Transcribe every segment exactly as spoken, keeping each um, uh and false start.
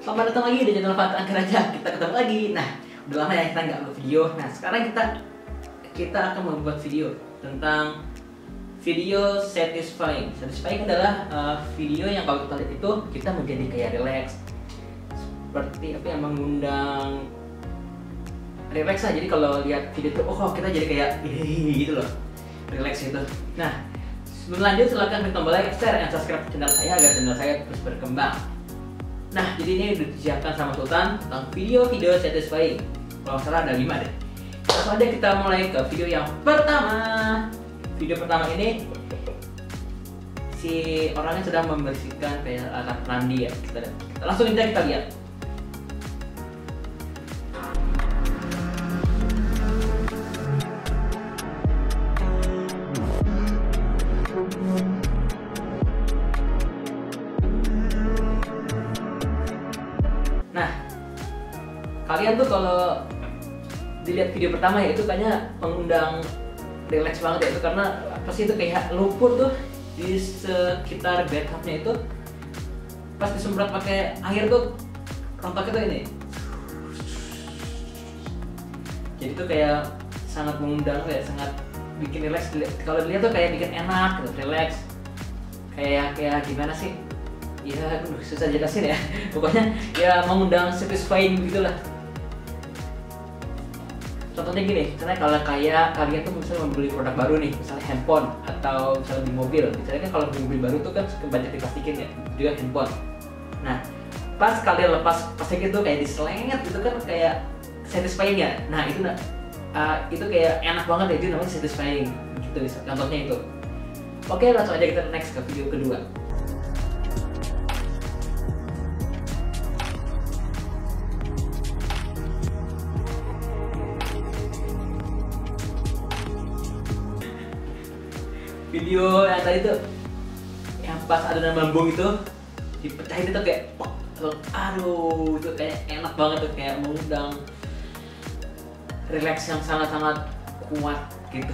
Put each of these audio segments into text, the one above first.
Selamat datang lagi di channel Fata Angker aja. Kita ketemu lagi. Nah, udah lama ya kita nggak buat video. Nah, sekarang kita kita akan membuat video tentang video satisfying. Satisfying adalah uh, video yang kalau kita lihat itu kita menjadi kayak relax, seperti apa yang mengundang relax lah. Jadi kalau lihat video itu, oh kita jadi kayak gitu loh, relax gitu. Nah, sebelum lanjut silahkan klik tombol like, share, dan subscribe channel saya agar channel saya terus berkembang. Nah, jadi ini udah disiapkan sama Sultan tentang video-video satisfying. Kalau nggak salah ada lima deh. Langsung aja kita mulai ke video yang pertama. Video pertama ini si orangnya sedang membersihkan kayak alat mandi ya. Kita lihat. Langsung aja kita lihat. Nah, kalian tuh kalau dilihat video pertama ya itu kayaknya mengundang relax banget ya itu, karena apa sih itu kayak lumpur tuh di sekitar bathtubnya itu pas disemprot pakai air tuh rontoknya tuh ini. Jadi tuh kayak sangat mengundang ya, sangat bikin relax. Kalau dilihat tuh kayak bikin enak gitu, relax. Kayak kayak gimana sih? Ya, aduh, susah jelasin ya. Pokoknya ya mengundang satisfying gitulah. Contohnya gini, misalnya kalau kayak kalian tuh misalnya membeli produk baru nih, misalnya handphone atau misalnya di mobil. Misalnya kan kalau beli mobil baru tuh kan banyak diplastikin ya, juga handphone. Nah, pas kalian lepas plastik itu kayak diselenget gitu kan kayak satisfying ya. Nah, itu uh, itu kayak enak banget ya, itu namanya satisfying gitu. Contohnya itu. Oke, langsung aja kita next ke video kedua. Video yang tadi tuh yang pas adonan bambu itu dipecahin itu kayak pok, aduh itu kayak enak banget tuh, kayak mengundang relax yang sangat-sangat kuat gitu.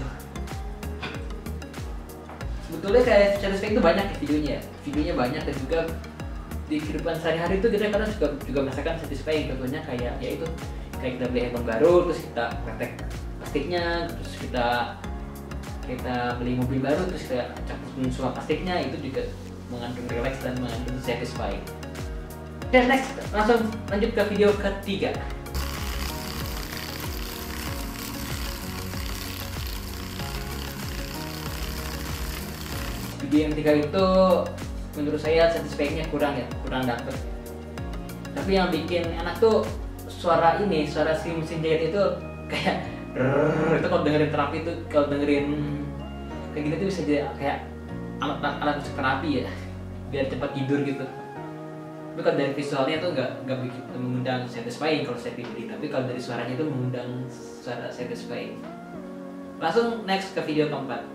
Sebetulnya kayak satisfying itu banyak ya videonya, videonya banyak dan juga di kehidupan sehari-hari itu kita kadang juga juga merasakan satisfying. Contohnya kayak ya itu kayak kita beli handphone baru terus kita praktek plastiknya, terus kita kita beli mobil baru terus kita campurin semua plastiknya, itu juga mengandung relax dan mengandung satisfying. Dan next langsung lanjut ke video ketiga. Video yang ketiga itu menurut saya satisfyingnya kurang ya, kurang dapet. Tapi yang bikin enak tuh suara ini, suara si mesin jahit itu kayak rrrr, itu kalau dengerin terapi tuh, kalau dengerin kayak gini tuh bisa jadi kayak alat alat musik terapi ya, biar cepat tidur gitu. Tapi kalau dari visualnya tuh nggak nggak bikin mengundang satisfying kalau saya pribadi, tapi kalau dari suaranya itu mengundang suara satisfying. Langsung next ke video keempat.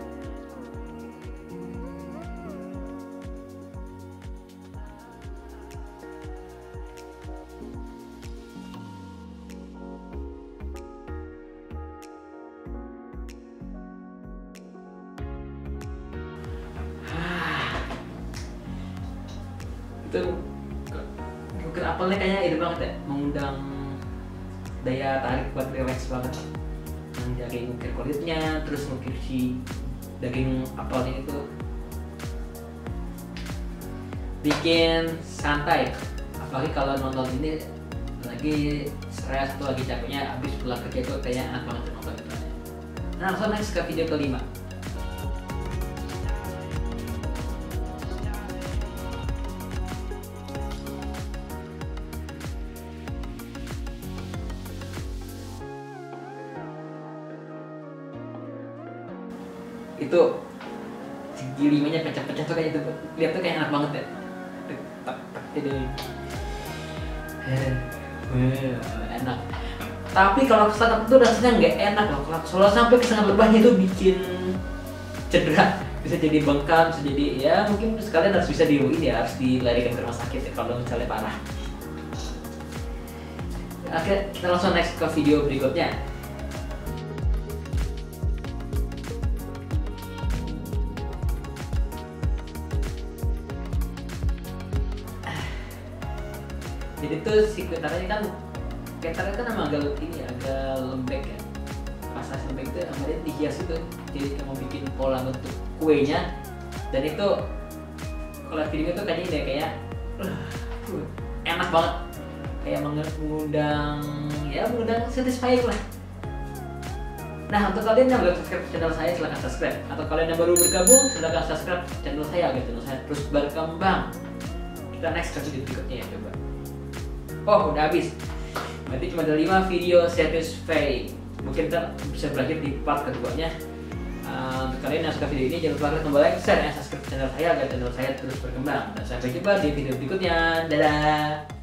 Itu mungkin apelnya kayaknya ide banget ya, mengundang daya tarik buat relax banget. Menjaga ukir kulitnya, terus ngukir si daging apelnya itu bikin santai. Apalagi kalau nonton ini lagi stres atau lagi capeknya habis pulang kerja itu kayaknya enak banget nonton itu. Nah, langsung next ke video kelima. Itu segi limanya pecah-pecah tuh kayak itu, lihat tuh kayak enak banget ya, tak tak jadi enak. Tapi kalau kesan itu rasanya nggak enak loh, kalau sampai kesan lebahnya itu bikin cedera, bisa jadi bengkak, bisa jadi ya mungkin sekalian harus bisa diuin ya, harus dilarikan ke rumah sakit ya kalau misalnya parah. Oke, kita langsung next ke video berikutnya. Jadi tuh si kentarnya kan kentarnya kan emang agak ini agak lembek ya. Pas es lembek itu sama dia dihias itu, jadi kayak mau bikin pola bentuk kuenya. Dan itu kalau video itu kayaknya udah kayak uh, enak banget, kayak mengundang ya mengundang satisfying lah. Nah, untuk kalian yang belum subscribe channel saya silahkan subscribe, atau kalian yang baru bergabung silahkan subscribe channel saya agar channel saya terus berkembang. Kita next ke video berikutnya ya coba. Oh udah habis, berarti cuma ada lima video satisfying. Mungkin kita bisa berakhir di part keduanya. Uh, untuk kalian yang suka video ini jangan lupa klik tombol like, share, dan subscribe channel saya agar channel saya terus berkembang. Dan sampai jumpa di video berikutnya. Dadah.